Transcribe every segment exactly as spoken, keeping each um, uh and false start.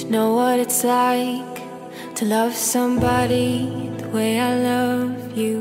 To know what it's like to love somebody the way I love you.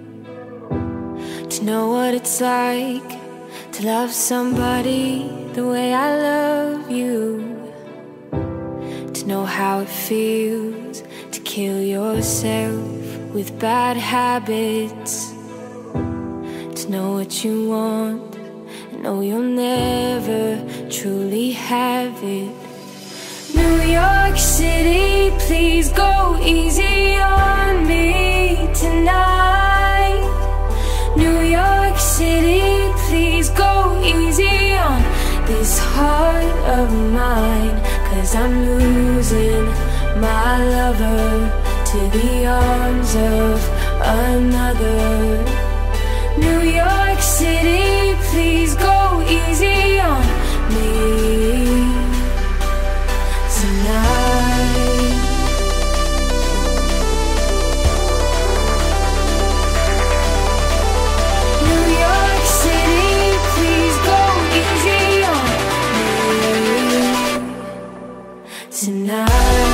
To know what it's like to love somebody the way I love you. To know how it feels to kill yourself with bad habits. To know what you want and know you'll never truly have it. New York City, please go easy on me tonight. New York City, please go easy on this heart of mine, 'cause I'm losing my lover to the arms of another. New York City, please go easy on me tonight. New York City, please go easy on me tonight.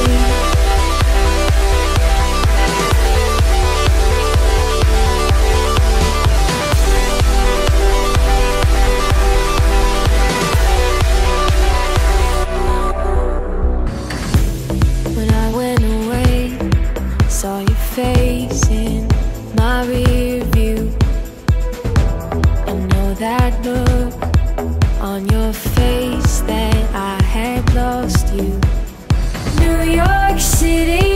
Saw your face in my rear view. I know that look on your face that I had lost you. New York City,